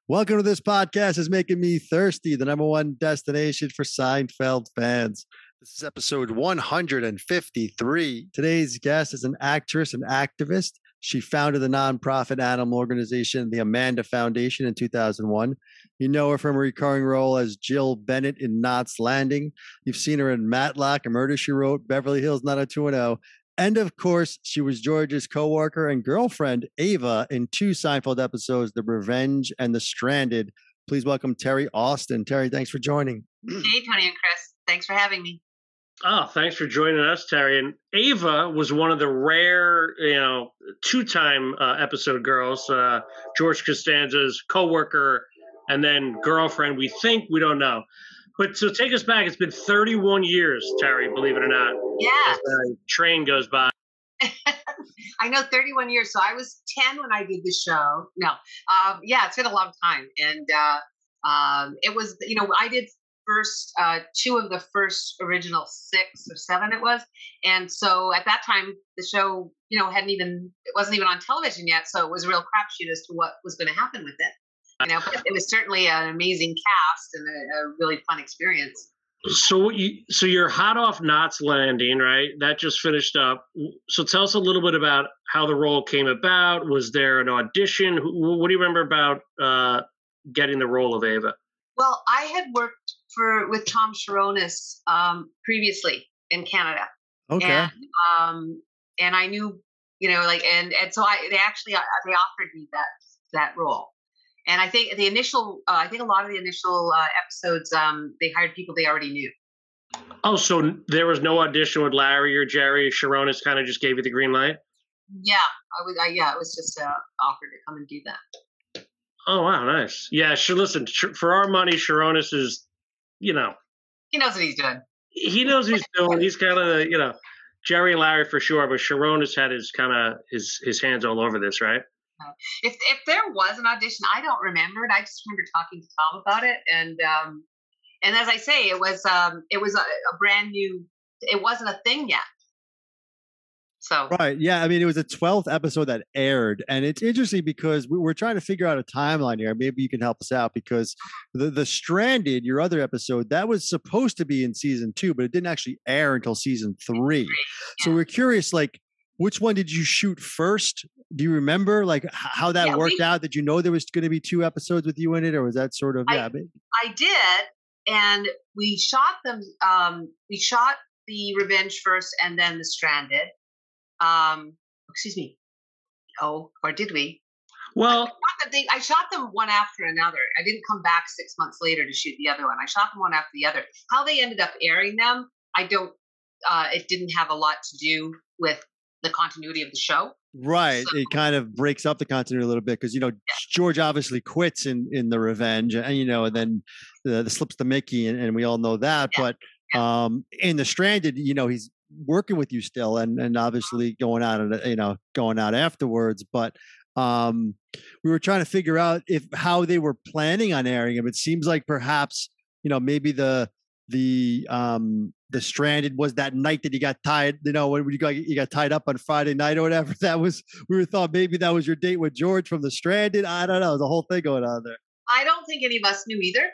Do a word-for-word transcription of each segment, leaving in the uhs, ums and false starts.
Welcome to this podcast is making me thirsty, the number one destination for Seinfeld fans. This is episode one hundred fifty-three. Today's guest is an actress and activist. She founded the nonprofit animal organization, the Amanda Foundation, in two thousand one. You know her from a recurring role as Jill Bennet in Knots Landing. You've seen her in Matlock, A Murder, She Wrote, Beverly Hills nine oh two one oh. And of course, she was George's co-worker and girlfriend, Ava, in two Seinfeld episodes, The Revenge and The Stranded. Please welcome Teri Austin. Teri, thanks for joining. Hey, Tony and Chris. Thanks for having me. Oh, thanks for joining us, Teri. And Ava was one of the rare, you know, two-time uh, episode girls, uh, George Costanza's co-worker and then girlfriend. We think, we don't know. But so take us back. It's been thirty-one years, Teri, believe it or not. Yeah. As the train goes by. I know, thirty-one years. So I was ten when I did the show. No. Um, yeah, it's been a long time. And uh, um, it was, you know, I did first uh, two of the first original six or seven it was. And so at that time, the show, you know, hadn't even, it wasn't even on television yet. So it was a real crapshoot as to what was going to happen with it. You know, but it was certainly an amazing cast and a, a really fun experience. So, you, so you're hot off Knots Landing, right? That just finished up. So tell us a little bit about how the role came about. Was there an audition? What do you remember about uh, getting the role of Ava? Well, I had worked for with Tom Sharonis um, previously in Canada. Okay. And, um, and I knew, you know, like, and and so I they actually uh, they offered me that that role. And I think the initial, uh, I think a lot of the initial uh, episodes, um, they hired people they already knew. Oh, so there was no audition with Larry or Jerry? Sharonis kind of just gave you the green light? Yeah, I was. I, yeah, it was just uh, offered to come and do that. Oh, wow, nice. Yeah, sure. Listen, for our money, Sharonis is, you know. He knows what he's doing. He knows what he's doing. He's kind of, the, you know, Jerry and Larry for sure, but Sharonis had his kind of his his hands all over this, right? If if there was an audition, I don't remember it. I just remember talking to Tom about it, and um, and as I say, it was um, it was a, a brand new. It wasn't a thing yet. So Right, yeah. I mean, it was the twelfth episode that aired, and it's interesting because we, we're trying to figure out a timeline here. Maybe you can help us out because the the Stranded, your other episode, that was supposed to be in season two, but it didn't actually air until season three. Yeah. So we're curious, like, which one did you shoot first? Do you remember like how that Yeah, worked we- out? Did you know there was going to be two episodes with you in it, or was that sort of I- yeah? but- I did, and we shot them. Um, we shot the Revenge first, and then the Stranded. Um, excuse me. Oh, or did we? Well, I shot, them, I shot them one after another. I didn't come back six months later to shoot the other one. I shot them one after the other. How they ended up airing them, I don't. Uh, it didn't have a lot to do with the continuity of the show. Right. So- It kind of breaks up the continuity a little bit because, you know, George obviously quits in, in The Revenge and, you know, and then the, the slips to Mickey and, and we all know that. Yeah. But um, in The Stranded, you know, he's working with you still and, and obviously going out and, you know, going out afterwards. But um, we were trying to figure out if how they were planning on airing him. It seems like perhaps, you know, maybe the the um the Stranded was that night that you got tied, you know, when you got you got tied up on Friday night or whatever. That was we were thought maybe that was your date with George from the Stranded. I don't know. There's a whole thing going on there. I don't think any of us knew either.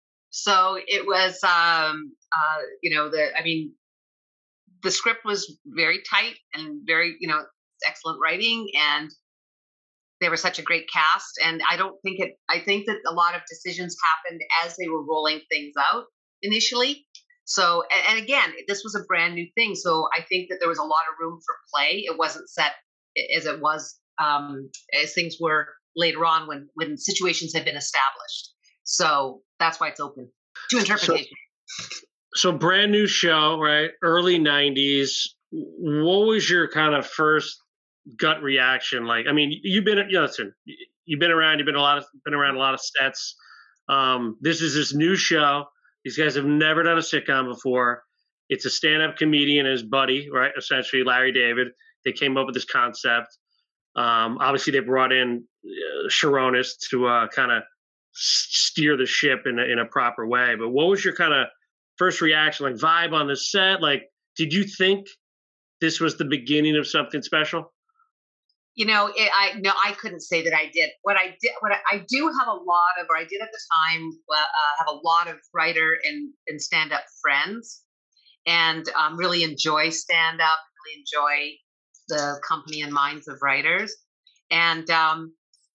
So it was, um, uh, you know, the I mean, the script was very tight and very, you know, excellent writing, and they were such a great cast. And I don't think it. I think that a lot of decisions happened as they were rolling things out initially. So, and, and again, this was a brand new thing. So I think that there was a lot of room for play. It wasn't set as it was, um, as things were later on when, when situations had been established. So that's why it's open to interpretation. So, so brand new show, right? Early nineties. What was your kind of first gut reaction? Like, I mean, you've been, you know, listen, you've been around, you've been a lot of, been around a lot of sets. Um, this is this new show. These guys have never done a sitcom before. It's a stand-up comedian and his buddy, right? Essentially, Larry David. They came up with this concept. Um, obviously, they brought in uh, Sharonis to uh, kind of steer the ship in a, in a proper way. But what was your kind of first reaction, like vibe on the set? Like, did you think this was the beginning of something special? You know, it, I no, I couldn't say that I did. What I did, what I, I do have a lot of, or I did at the time, uh, have a lot of writer and and stand up friends, and um, really enjoy stand up. Really enjoy the company and minds of writers, and um,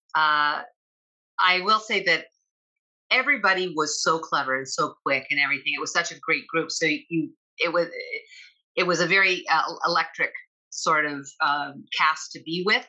uh, I will say that everybody was so clever and so quick and everything. It was such a great group. So you, it was, it was a very uh, electric sort of um, cast to be with.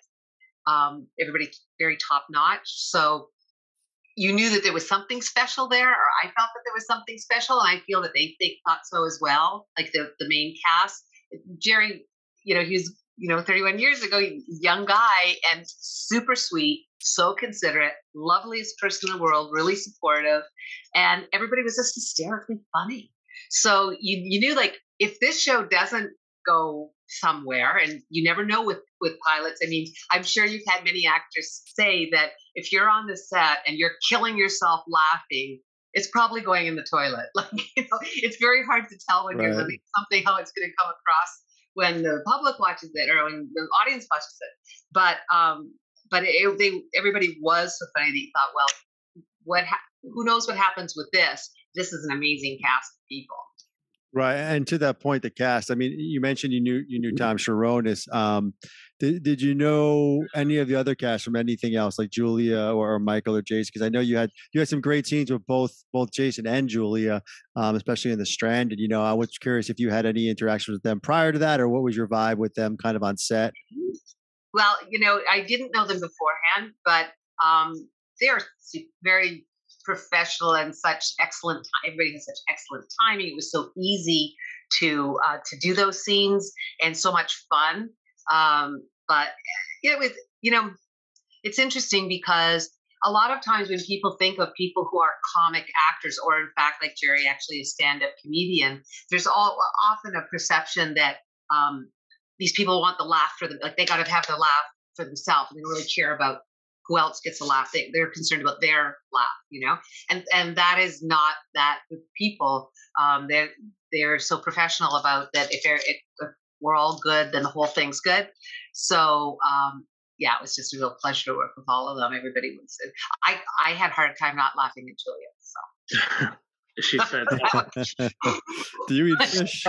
Um, everybody very top notch. So you knew that there was something special there, or I felt that there was something special, and I feel that they they thought so as well. Like the the main cast, Jerry, you know, he was you know thirty-one years ago, young guy and super sweet, so considerate, loveliest person in the world, really supportive, and everybody was just hysterically funny. So you you knew, like, if this show doesn't go somewhere, and you never know with with pilots. I mean, I'm sure you've had many actors say that if you're on the set and you're killing yourself laughing, it's probably going in the toilet. Like, you know, it's very hard to tell when right. you're living something how it's going to come across when the public watches it or when the audience watches it. But um, but it, they everybody was so funny that you thought, well, what ha- who knows what happens with this? This is an amazing cast of people. Right, and to that point, the cast. I mean, you mentioned you knew you knew Tom Sharonis. Um, did did you know any of the other cast from anything else, like Julia or, or Michael or Jason? Because I know you had you had some great scenes with both both Jason and Julia, um, especially in The Stranded. You know, I was curious if you had any interactions with them prior to that, or what was your vibe with them, kind of on set. Well, you know, I didn't know them beforehand, but um, they are very professional and such excellent time. Everybody has such excellent timing. It was so easy to uh, to do those scenes and so much fun. Um, but it was, you know, it's interesting because a lot of times when people think of people who are comic actors, or in fact, like Jerry, actually a stand-up comedian, there's all often a perception that um, these people want the laugh for them, like they got to have the laugh for themselves, and they don't really care about who else gets a laugh. They, they're concerned about their laugh, you know, and and that is not that with people. Um, they're they're so professional about that. If, they're, if we're all good, then the whole thing's good. So um, yeah, it was just a real pleasure to work with all of them. Everybody was. I I had a hard time not laughing at Julia. So she said, "Do you eat fish?"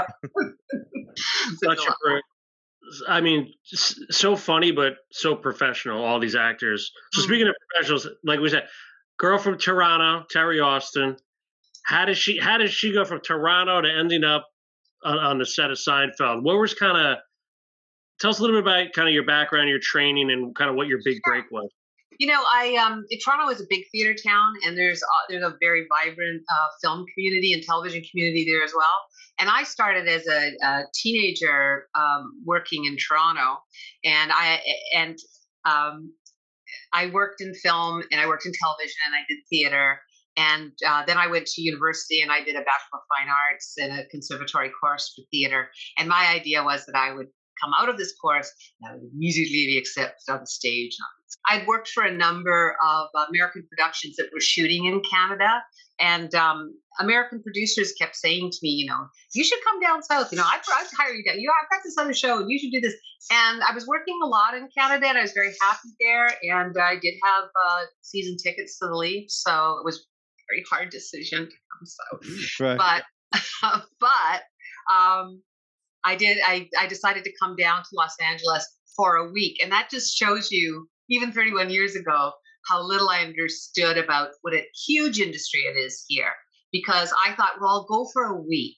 Such a great. I mean, so funny, but so professional, all these actors. So speaking of professionals, like we said, girl from Toronto, Teri Austin. How did she, how did she go from Toronto to ending up on, on the set of Seinfeld? What was kind of, tell us a little bit about kind of your background, your training, and kind of what your big break was. You know, I um, Toronto is a big theater town, and there's uh, there's a very vibrant uh, film community and television community there as well. And I started as a, a teenager um, working in Toronto, and I and um, I worked in film and I worked in television and I did theater. And uh, then I went to university and I did a Bachelor of Fine Arts and a conservatory course for theater. And my idea was that I would come out of this course and I would immediately be accepted on the stage. I'd worked for a number of American productions that were shooting in Canada, and um, American producers kept saying to me, you know, you should come down south. You know, I'd, I'd hire you down. You know, I've got this other show. You should do this. And I was working a lot in Canada, and I was very happy there. And I did have uh, season tickets to the leave, so it was a very hard decision to come south. Right. But, but um, I did. I, I decided to come down to Los Angeles for a week, and that just shows you, even thirty-one years ago, how little I understood about what a huge industry it is here. Because I thought, well, I'll go for a week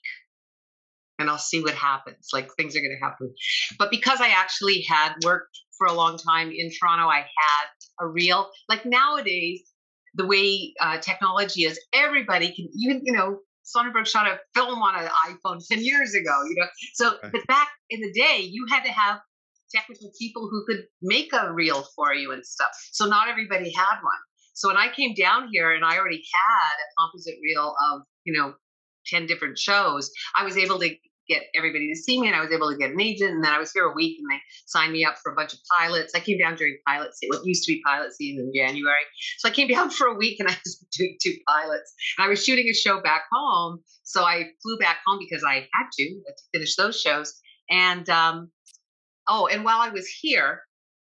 and I'll see what happens. Like, things are going to happen. But because I actually had worked for a long time in Toronto, I had a real, like nowadays, the way uh, technology is, everybody can, even, you know, Sonnenberg shot a film on an iPhone ten years ago, you know. So, okay. But back in the day, you had to have technical people who could make a reel for you and stuff. So not everybody had one. So when I came down here and I already had a composite reel of, you know, ten different shows, I was able to get everybody to see me, and I was able to get an agent. And then I was here a week and they signed me up for a bunch of pilots. I came down during pilot season, what used to be pilot season in January. So I came down for a week and I was doing two pilots. And I was shooting a show back home. So I flew back home because I had to, to finish those shows. And, um, Oh, and while I was here,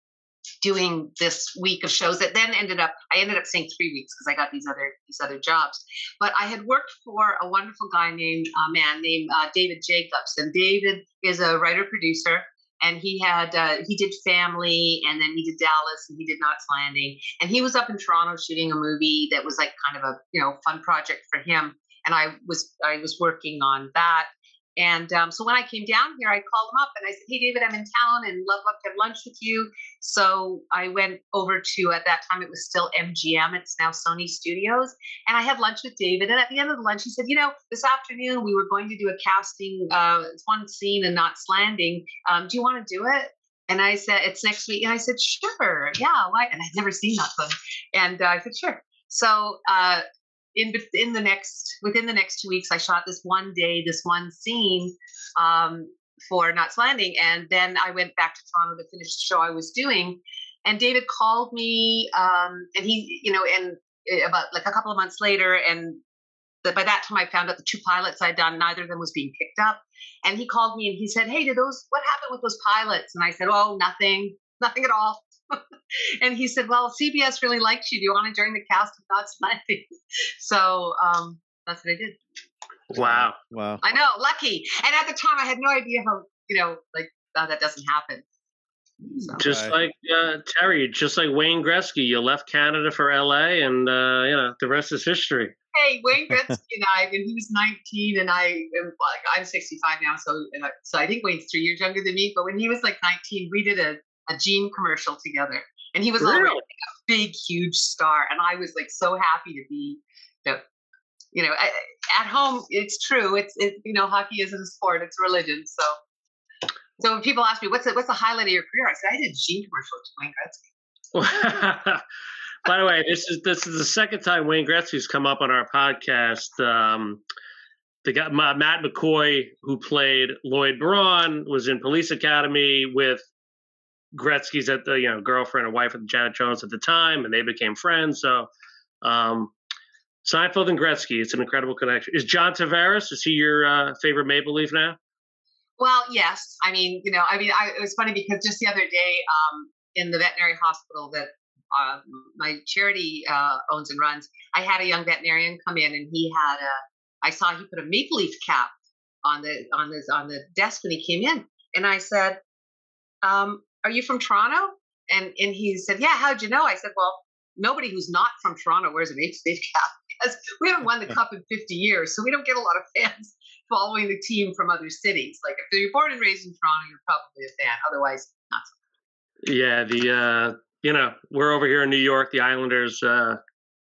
doing this week of shows that then ended up, I ended up saying three weeks because I got these other these other jobs. But I had worked for a wonderful guy named uh, man named uh, David Jacobs, and David is a writer producer, and he had uh, he did Family, and then he did Dallas, and he did Knots Landing, and he was up in Toronto shooting a movie that was like kind of a you know fun project for him, and I was I was working on that. And um, so when I came down here, I called him up and I said, "Hey, David, I'm in town and love, love to have lunch with you." So I went over to, at that time, it was still M G M. It's now Sony Studios. And I had lunch with David. And at the end of the lunch, he said, "You know, this afternoon we were going to do a casting. Uh, it's one scene in Knots Landing. Um, do you want to do it?" And I said, "It's next week." And I said, "Sure. Yeah. Why?" And I'd never seen Knots Landing. And uh, I said, "Sure." So, uh, in in the next within the next two weeks, I shot this one day, this one scene um, for Knots Landing, and then I went back to Toronto to finish the show I was doing. And David called me, um, and he, you know, and about like a couple of months later, and the, by that time I found out the two pilots I'd done, neither of them was being picked up. And he called me and he said, "Hey, did those? What happened with those pilots?" And I said, "Oh, nothing, nothing at all." And he said, "Well, C B S really likes you. Do you want to join the cast of Knots Landing?" So um, that's what I did. Wow. Wow. I know, lucky. And at the time, I had no idea how, you know, like uh, that doesn't happen. So. Just Right. like uh, Teri, just like Wayne Gretzky, you left Canada for L A, and uh, you know the rest is history. Hey, Wayne Gretzky and I, when he was nineteen, and I am like, I'm sixty-five now, so and I, so I think Wayne's three years younger than me. But when he was like nineteen, we did a, a jean commercial together, and he was Really? already like a big, huge star, and I was like so happy to be, you know, you know, at home. It's true. It's it, you know, hockey isn't a sport; it's a religion. So. So when people ask me, what's the, what's the highlight of your career? I said, I did a jean commercial with Wayne Gretzky. By the way, this is this is the second time Wayne Gretzky's come up on our podcast. Um, the guy, Matt McCoy, who played Lloyd Braun, was in Police Academy with Gretzky's at the you know girlfriend and wife of Janet Jones at the time, and they became friends. So um, Seinfeld and Gretzky, it's an incredible connection. Is John Tavares, is he your uh, favorite Maple Leaf now? Well, yes. I mean, you know, I mean, I, it was funny because just the other day um, in the veterinary hospital that uh, my charity uh, owns and runs, I had a young veterinarian come in, and he had a. I saw he put a maple leaf cap on the on his on the desk when he came in, and I said, um, "Are you from Toronto?" And and he said, "Yeah." How'd you know? I said, "Well, nobody who's not from Toronto wears a maple leaf cap because we haven't won the cup in fifty years, so we don't get a lot of fans following the team from other cities. Like if you're born and raised in Toronto, you're probably a fan. Otherwise, not so. Yeah, the uh, you know we're over here in New York. The Islanders, uh,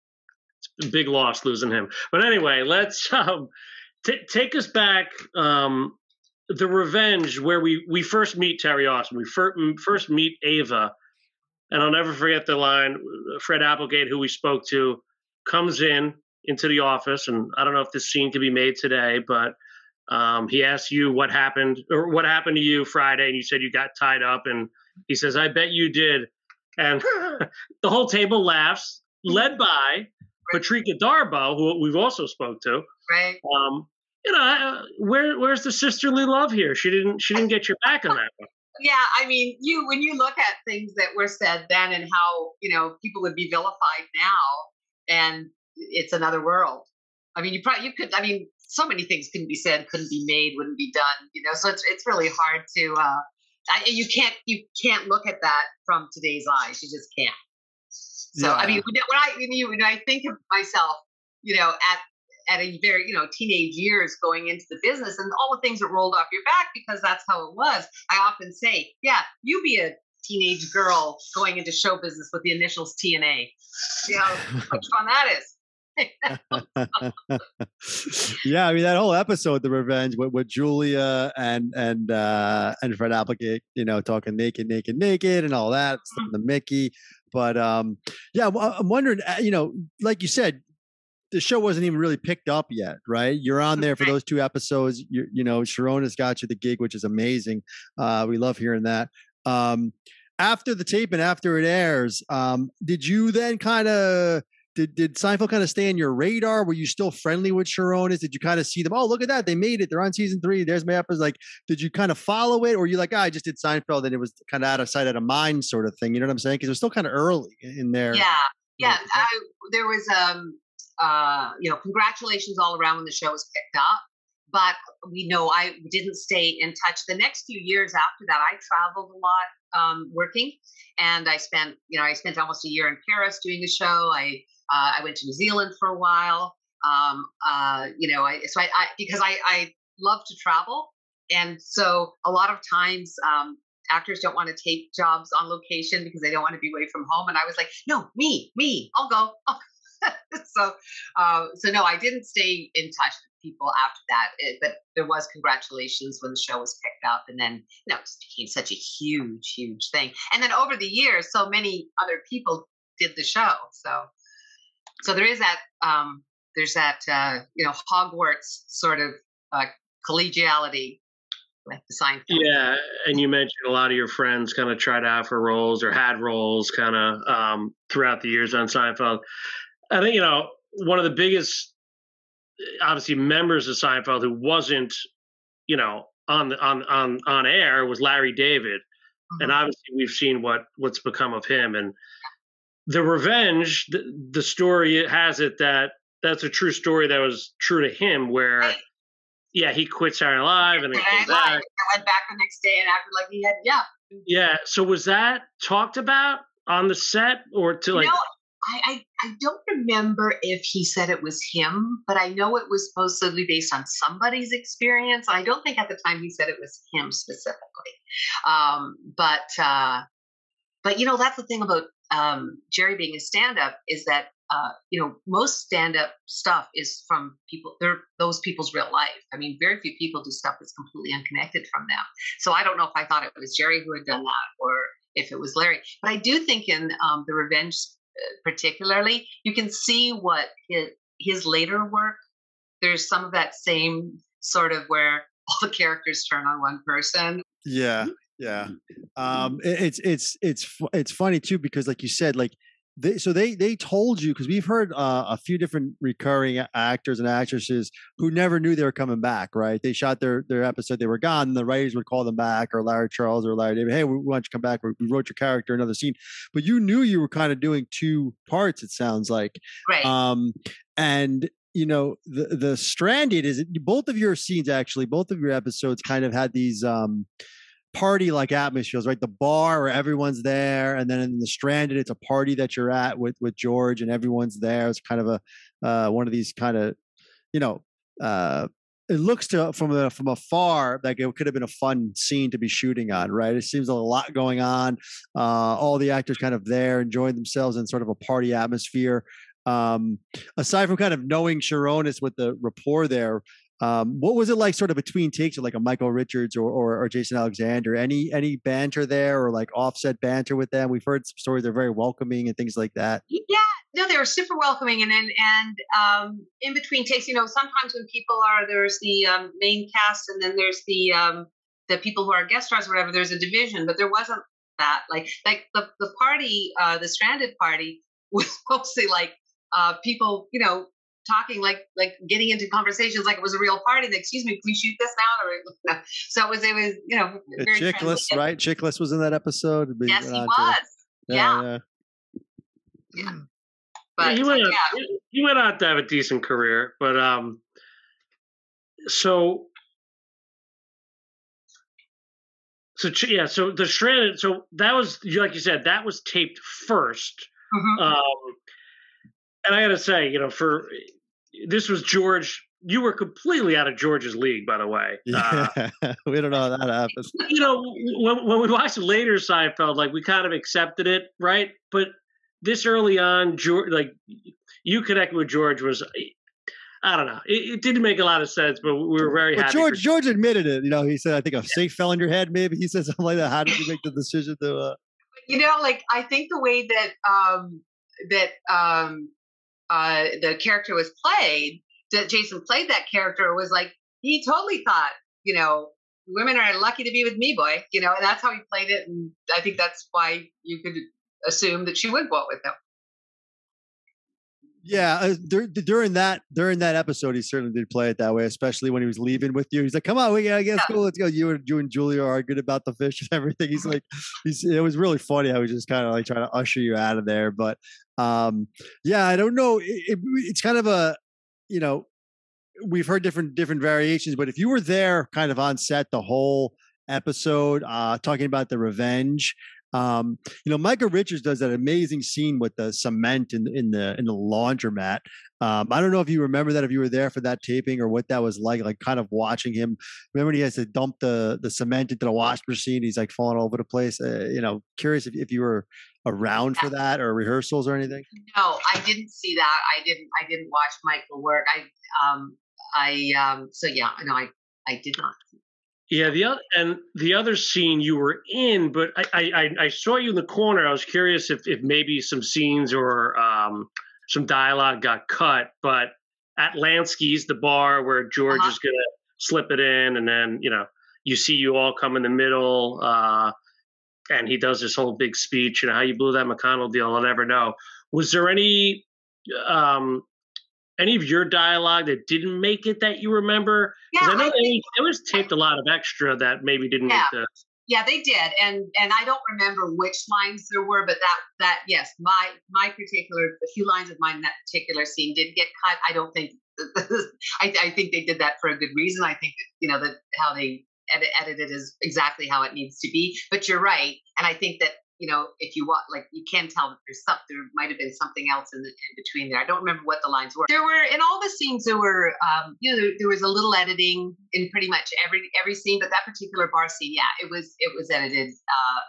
it's a big loss losing him. But anyway, let's um, t- take us back. Um, the Revenge, where we we first meet Teri Austin. We fir- first meet Ava, and I'll never forget the line. Fred Applegate, who we spoke to, comes in into the office, and I don't know if this scene can be made today, but. Um, he asks you what happened or what happened to you Friday, and you said you got tied up. And he says, "I bet you did." And the whole table laughs, led by Patrika Darbo, who we've also spoke to. Right. Um, you know, where where's the sisterly love here? She didn't she didn't get your back on that one. Yeah, I mean, you when you look at things that were said then and how you know people would be vilified now, and it's another world. I mean, you probably you could. I mean. So many things couldn't be said, couldn't be made, wouldn't be done. You know, so it's it's really hard to. Uh, I, you can't you can't look at that from today's eyes. You just can't. So Yeah. I mean, when I when, you, when I think of myself, you know, at at a very you know teenage years going into the business and all the things that rolled off your back because that's how it was. I often say, yeah, you be a teenage girl going into show business with the initials T and A. You know, how much fun that is. Yeah, I mean that whole episode, The Revenge, with, with Julia and and uh, and Fred Applegate, you know, talking naked, naked, naked, and all that stuff, the Mickey. But um, yeah, well, I'm wondering, you know, like you said, the show wasn't even really picked up yet, right? You're on there for those two episodes. You you know, Sharona's got you the gig, which is amazing. Uh, we love hearing that. Um, after the tape and after it airs, um, did you then kind of did did Seinfeld kind of stay in your radar? Were you still friendly with Sharonis? Did you kind of see them? Oh, look at that, they made it. They're on season three. There's my episode. Like, did you kind of follow it, or were you like, oh, I just did Seinfeld and it was kind of out of sight, out of mind, sort of thing? You know what I'm saying? Because it was still kind of early in there. Yeah, yeah. I, there was um uh you know congratulations all around when the show was picked up. But we know I didn't stay in touch. The next few years after that, I traveled a lot um, working, and I spent, you know, I spent almost a year in Paris doing the show. I uh, I went to New Zealand for a while. Um, uh, you know, I so I, I because I I love to travel, and so a lot of times um, actors don't want to take jobs on location because they don't want to be away from home. And I was like, no, me, me, I'll go. I'll so, uh, so no, I didn't stay in touch with people after that, it, but there was congratulations when the show was picked up, and then you know it just became such a huge, huge thing. And then over the years, so many other people did the show. So, so there is that, um, there's that, uh, you know, Hogwarts sort of uh, collegiality with the Seinfeld. Yeah, and you mentioned a lot of your friends kind of tried out for roles or had roles kind of um, throughout the years on Seinfeld. I think, you know, one of the biggest, obviously, members of Seinfeld who wasn't, you know, on the, on on on air was Larry David, mm-hmm. and obviously we've seen what what's become of him. And the revenge, the, the story has it that that's a true story that was true to him. Where, right. yeah, he quit Saturday Night Live and then came back. I went back the next day and acted like he had, yeah, yeah. So was that talked about on the set, or to like? You know, I, I, I don't remember if he said it was him, but I know it was supposedly based on somebody's experience. I don't think at the time he said it was him specifically. Um, but, uh, but, you know, that's the thing about um, Jerry being a stand-up is that, uh, you know, most stand-up stuff is from people, they're those people's real life. I mean, very few people do stuff that's completely unconnected from them. So I don't know if I thought it was Jerry who had done that or if it was Larry. But I do think in um, the Revenge particularly, you can see what his, his later work, there's some of that same sort of where all the characters turn on one person. Yeah, yeah. Um, it, it's it's it's it's funny too because, like you said, like they so they they told you because we've heard uh, a few different recurring actors and actresses who never knew they were coming back. Right? They shot their their episode, they were gone. And the writers would call them back, or Larry Charles or Larry David. Hey, we want you to come back. We wrote your character another scene, but you knew you were kind of doing two parts. It sounds like, right? Um, and you know the the Stranded is both of your scenes actually, both of your episodes kind of had these um. party-like atmospheres, right? The bar where everyone's there, and then in the Stranded, it's a party that you're at with with George, and everyone's there. It's kind of a uh, one of these kind of, you know, uh, it looks to from a, from afar like it could have been a fun scene to be shooting on, right? It seems a lot going on. Uh, all the actors kind of there, enjoying themselves in sort of a party atmosphere. Um, aside from kind of knowing Sharonis with the rapport there. Um, what was it like sort of between takes of like a Michael Richards or, or, or Jason Alexander? Any any banter there or like offset banter with them? We've heard some stories they're very welcoming and things like that. Yeah, no, they were super welcoming. And and, and um, in between takes, you know, sometimes when people are, there's the um, main cast and then there's the um, the people who are guest stars or whatever, there's a division, but there wasn't that. Like like the, the party, uh, the Stranded party was mostly like uh, people, you know, talking like like getting into conversations like it was a real party. Like, excuse me, can we shoot this now? Or no. So it was it was you know very Chickless, right? Chickless was in that episode. Yes, he was. To, yeah, yeah. yeah. yeah. But yeah, he went yeah. on, he went on to have a decent career, but um, so so yeah, so the Stranded. So that was like you said, that was taped first. Mm-hmm. Um, and I got to say, you know, for this was George. You were completely out of George's league, by the way. Yeah, uh, we don't know how that happens. You know, when, when we watched later Seinfeld, like we kind of accepted it, right? But this early on, George, like you connected with George was, I don't know, it, it didn't make a lot of sense, but we were very but happy. George, George admitted it. You know, he said, "I think a yeah. safe fell in your head." Maybe he said something like that. How did you make the decision to? Uh... You know, like I think the way that um, that um, uh, the character was played. That Jason played that character was like, he totally thought, you know, women are lucky to be with me, boy, you know, and that's how he played it. And I think that's why you could assume that she would go out with him. Yeah, uh, dur- during that during that episode, he certainly did play it that way, especially when he was leaving with you. He's like, "Come on, we gotta get school. Let's go." You and you and Julia argued about the fish and everything. He's like, he's, it was really funny how he just kind of like trying to usher you out of there. But um, yeah, I don't know. It, it, it's kind of a, you know, we've heard different different variations, but if you were there, kind of on set the whole episode, uh, talking about the revenge. Um, you know, Micah Richards does that amazing scene with the cement in in the in the laundromat. Um, I don't know if you remember that, if you were there for that taping, or what that was like, like kind of watching him. Remember, when he has to dump the the cement into the wash machine. He's like falling all over the place. Uh, you know, curious if, if you were around for that or rehearsals or anything. No, I didn't see that. I didn't. I didn't watch Michael work. I um I um so yeah. No, I I did not. Yeah, the other and the other scene you were in, but I I, I saw you in the corner. I was curious if, if maybe some scenes or um, some dialogue got cut. But at Lansky's, the bar where George uh-huh. is going to slip it in, and then you know you see you all come in the middle, uh, and he does this whole big speech. You know how you blew that McConnell deal. I'll never know. Was there any um, any of your dialogue that didn't make it that you remember? Yeah, I know I they, it was taped a lot of extra that maybe didn't yeah. make the. Yeah, they did, and and I don't remember which lines there were, but that that yes, my my particular a few lines of mine in that particular scene did get cut. I don't think I, I think they did that for a good reason. I think that, you know, that how they edit, edited is exactly how it needs to be. But you're right, and I think that, you know, if you watch, like, you can tell that there's some, there might have been something else in, the, in between there. I don't remember what the lines were. There were, in all the scenes, there were, um, you know, there, there was a little editing in pretty much every every scene, but that particular bar scene, yeah, it was it was edited. Uh,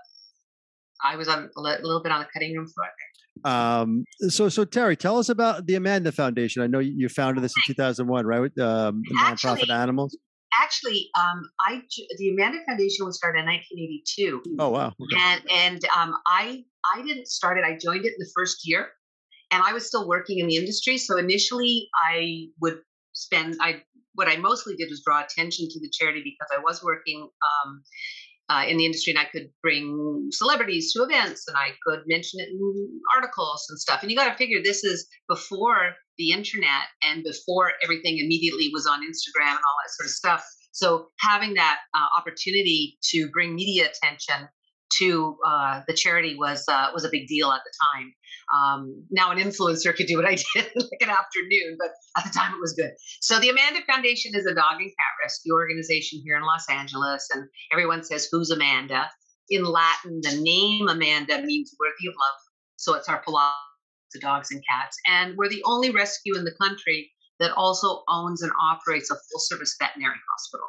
I was on a little bit on the cutting room floor there. Um, so, so Teri, tell us about the Amanda Foundation. I know you founded this in two thousand one, right? With um, Actually, nonprofit animals. Actually, um, I the Amanda Foundation was started in nineteen eighty-two. Oh wow! Okay. And and um, I I didn't start it. I joined it in the first year, and I was still working in the industry. So initially, I would spend I what I mostly did was draw attention to the charity because I was working um, uh, in the industry, and I could bring celebrities to events, and I could mention it in articles and stuff. And you got to figure this is before the internet and before everything immediately was on Instagram and all that sort of stuff. So having that uh, opportunity to bring media attention to uh, the charity was uh, was a big deal at the time. Um, now an influencer could do what I did in like an afternoon, but at the time it was good. So the Amanda Foundation is a dog and cat rescue organization here in Los Angeles, and everyone says, "Who's Amanda?" In Latin, the name Amanda means worthy of love. So it's our philosophy to dogs and cats. And we're the only rescue in the country that also owns and operates a full-service veterinary hospital.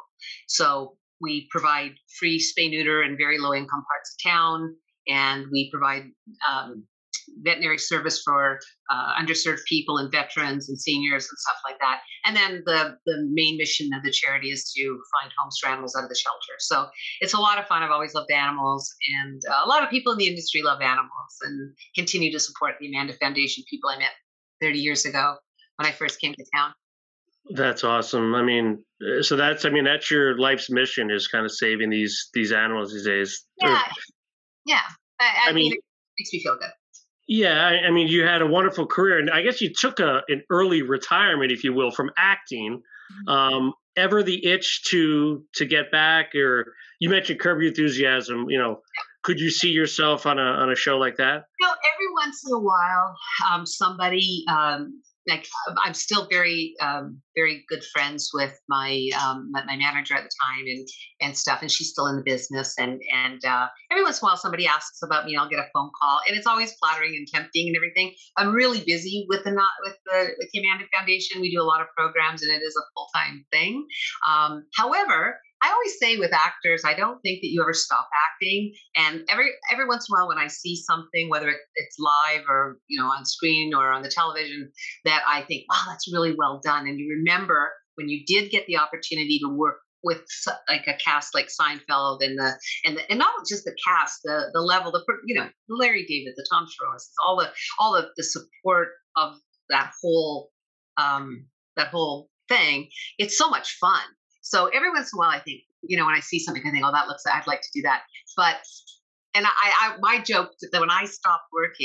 So we provide free spay neuter in very low-income parts of town, and we provide um, veterinary service for uh, underserved people and veterans and seniors and stuff like that. And then the the main mission of the charity is to find homes for animals out of the shelter. So it's a lot of fun. I've always loved animals, and uh, a lot of people in the industry love animals and continue to support the Amanda Foundation, people I met thirty years ago when I first came to town. That's awesome. I mean, so that's, I mean, that's your life's mission, is kind of saving these, these animals these days. Yeah. Or, yeah. I, I, I mean, mean, it makes me feel good. Yeah. I, I mean, you had a wonderful career, and I guess you took a, an early retirement, if you will, from acting. Um, ever the itch to, to get back? Or you mentioned Curb Your Enthusiasm, you know, could you see yourself on a, on a show like that? You know, every once in a while, um, somebody, um, like I'm still very, um, very good friends with my, um, my, my manager at the time and, and stuff. And she's still in the business. And, and, uh, every once in a while somebody asks about me, I'll get a phone call, and it's always flattering and tempting and everything. I'm really busy with the, not with the, with the Amanda Foundation. We do a lot of programs, and it is a full-time thing. Um, however, I always say with actors, I don't think that you ever stop acting. And every every once in a while, when I see something, whether it, it's live or, you know, on screen or on the television, that I think, wow, that's really well done. And you remember when you did get the opportunity to work with like a cast like Seinfeld and the and the, and not just the cast, the the level, the you know, Larry David, the Tom Schroes, all the all of the support of that whole um, that whole thing. It's so much fun. So every once in a while, I think, you know, when I see something, I think, oh, that looks, I'd like to do that. But, and I, I my joke that when I stopped working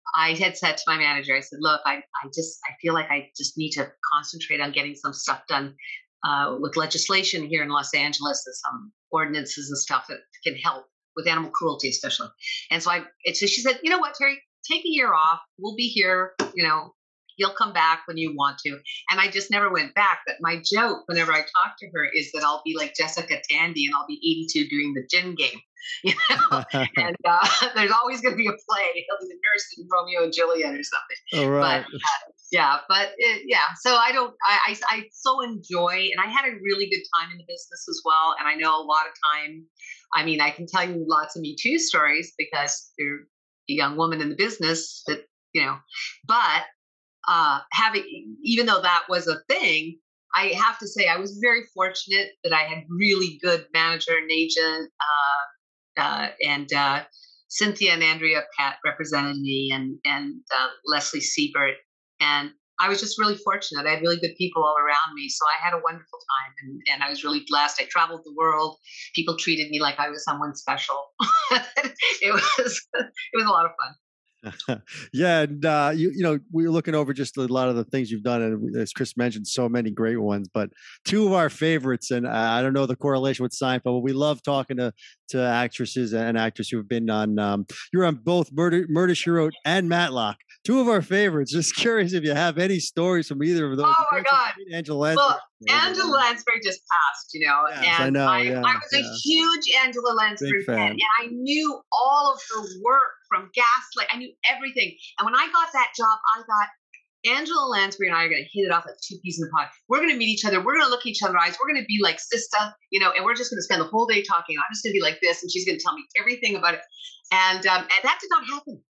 I had said to my manager, I said, look, I, I just, I feel like I just need to concentrate on getting some stuff done uh, with legislation here in Los Angeles and some ordinances and stuff that can help with animal cruelty, especially. And so I, it's, so she said, you know what, Teri, take a year off. We'll be here, you know, you'll come back when you want to. And I just never went back. But my joke whenever I talk to her is that I'll be like Jessica Tandy and I'll be eighty-two doing the gin game. You know, and uh, there's always going to be a play. I'll be the nurse in Romeo and Juliet or something. All right. But, uh, yeah, but it, yeah. So I don't. I, I I so enjoy, and I had a really good time in the business as well. And I know a lot of time. I mean, I can tell you lots of Me Too stories because you're a young woman in the business. That you know, but uh, having even though that was a thing. I have to say I was very fortunate that I had really good manager and agent. Uh, Uh, and uh, Cynthia and Andrea Pat represented me, and and uh, Leslie Siebert, and I was just really fortunate. I had really good people all around me, so I had a wonderful time, and, and I was really blessed. I traveled the world. People treated me like I was someone special. It was it was a lot of fun. Yeah, and uh, you you know we were looking over just a lot of the things you've done, and as Chris mentioned, so many great ones. But two of our favorites, and I don't know the correlation with Seinfeld, but we love talking to to actresses and actors who have been on. Um, you're on both Murder Murder She Wrote and Matlock. Two of our favorites. Just curious if you have any stories from either of those. Oh my God, Angela Lansbury. Well, Angela Lansbury just passed, you know, yes, and I know. I, Yeah, I was yeah. a huge Angela Lansbury fan. fan, and I knew all of her work from Gaslight. I knew everything, and when I got that job, I thought Angela Lansbury and I are going to hit it off like two peas in a pod. We're going to meet each other. We're going to look each other in the eyes. We're going to be like sister, you know, and we're just going to spend the whole day talking. I'm just going to be like this, and she's going to tell me everything about it. And um, and that did not happen.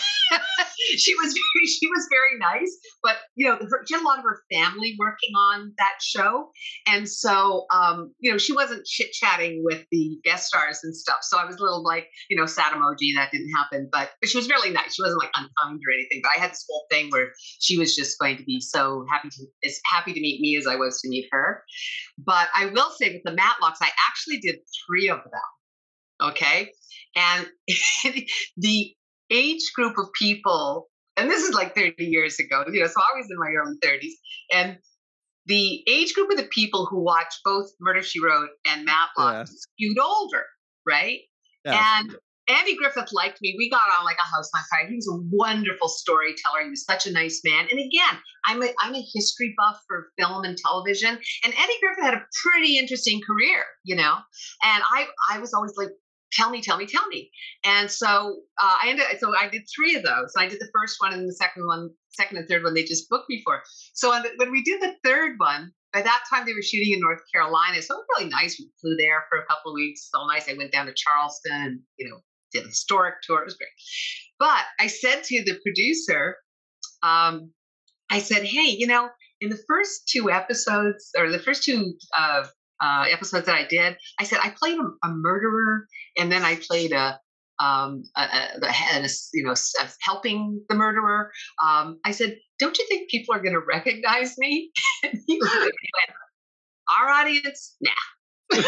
she was very, she was very nice, but you know, her, she had a lot of her family working on that show, and so um, you know, she wasn't chit chatting with the guest stars and stuff. So I was a little like, you know, sad emoji. That didn't happen, but, but she was really nice. She wasn't like unkind or anything. But I had this whole thing where she was just going to be so happy to as happy to meet me as I was to meet her. But I will say with the Matlocks, I actually did three of them. Okay, and the age group of people, and this is like thirty years ago, you know, so I was in my early thirties, and the age group of the people who watched both Murder, She Wrote and Matlock Yeah. skewed older, right? Yes. And Andy Griffith liked me. We got on like a house on fire. He was a wonderful storyteller. He was such a nice man. And again, I'm a, I'm a history buff for film and television, and Andy Griffith had a pretty interesting career, you know, and I, I was always like, tell me, tell me, tell me. And so uh, I ended. So I did three of those. I did the first one and the second one, second and third one. They just booked me for. So on the, when we did the third one, by that time they were shooting in North Carolina. So it was really nice. We flew there for a couple of weeks. So nice. I went down to Charleston and you know did a historic tour. It was great. But I said to the producer, um, I said, hey, you know, in the first two episodes or the first two. Uh, Uh, episodes that I did, I said I played a, a murderer, and then I played a, um, a, a, a, a you know, a, helping the murderer. Um, I said, "Don't you think people are going to recognize me?" And he looked at me and went, "Our audience, nah."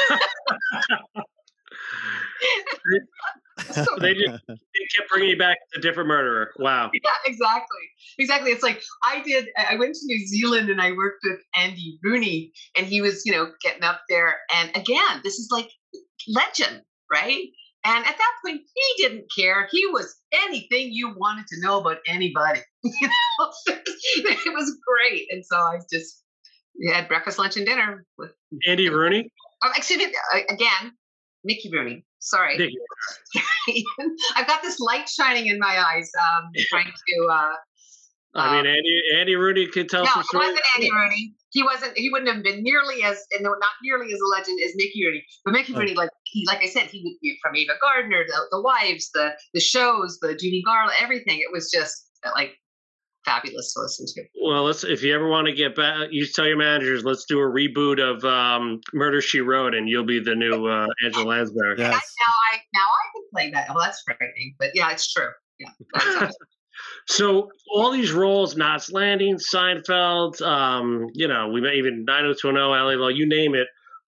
So they just they kept bringing you back to a different murderer. Wow. Yeah, exactly. Exactly. It's like I did, I went to New Zealand and I worked with Andy Rooney, and he was, you know, getting up there. And again, this is like legend, right? And at that point, he didn't care. He was anything you wanted to know about anybody. You know, it was great. And so I just we had breakfast, lunch, and dinner with Andy Rooney. Oh, excuse me. Again, Mickey Rooney. Sorry. Mickey. I've got this light shining in my eyes, um, trying to. Uh, I mean, Andy Andy Rooney could tell no, some it stories. wasn't Andy Rooney. He wasn't. He wouldn't have been nearly as, no, not nearly as a legend as Mickey Rooney. But Mickey Oh. Rooney, like he, like I said, he would be from Ava Gardner, the, the Wives, the the shows, the Judy Garland, everything. It was just like fabulous to listen to. Well, let's. If you ever want to get back, you tell your managers, let's do a reboot of um, Murder She Wrote, and you'll be the new uh, Angela Lansbury. Yes. And I, now I now I can play that. Oh, that's frightening, but yeah, it's true. Yeah. That's awesome. So all these roles, Knots Landing, Seinfeld, um, you know, we may even nine oh two one oh, L A Law, you name it.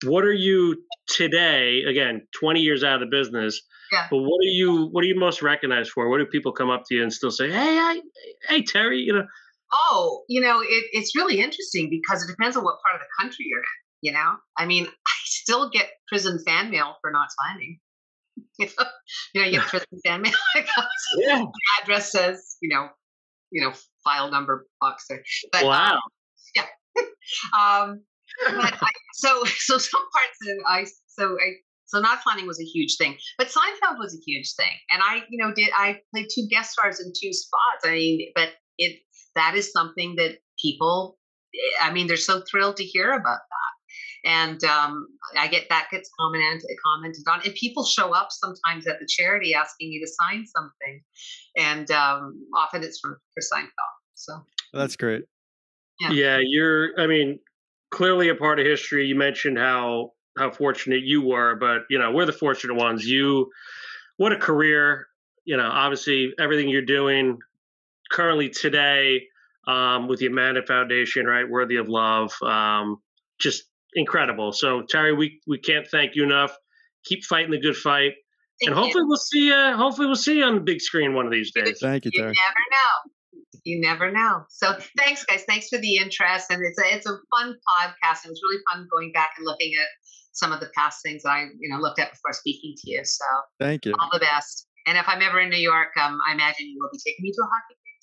what are you today? Again, twenty years out of the business. Yeah. But what are you? What are you most recognized for? What do people come up to you and still say, "Hey, I, hey, Teri," you know? Oh, you know, it, it's really interesting because it depends on what part of the country you're in. You know, I mean, I still get prison fan mail for not signing. You know, you know, you get prison fan mail. Yeah. The address says, you know, you know, file number box there. But, Wow. Um, yeah. um, but I, so, so some parts of I, so I, so not signing was a huge thing, but Seinfeld was a huge thing. And I, you know, did, I played two guest stars in two spots. I mean, but it, that is something that people, I mean, they're so thrilled to hear about that. And um, I get that gets commented, commented on, and people show up sometimes at the charity asking me to sign something. And um, often it's for, for Seinfeld. So That's great. Yeah. yeah, you're, I mean, clearly a part of history. You mentioned how, how fortunate you were, but you know, we're the fortunate ones. You, what a career, you know, obviously everything you're doing currently today um, with the Amanda Foundation, right? Worthy of love. Um, just incredible. So Teri, we, we can't thank you enough. Keep fighting the good fight. Thank and hopefully you. we'll see you, hopefully we'll see you on the big screen one of these days. Thank you, You Teri. never know. You never know. So thanks, guys. Thanks for the interest. And it's a, it's a fun podcast. It was really fun going back and looking at some of the past things I, you know, looked at before speaking to you. So thank you. All the best. And if I'm ever in New York, um, I imagine you will be taking me to a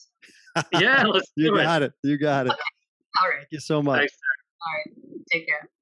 hockey game. Yeah, let's you do got it. it. You got it. Okay. All right. Thank you so much. Thanks. All right. Take care.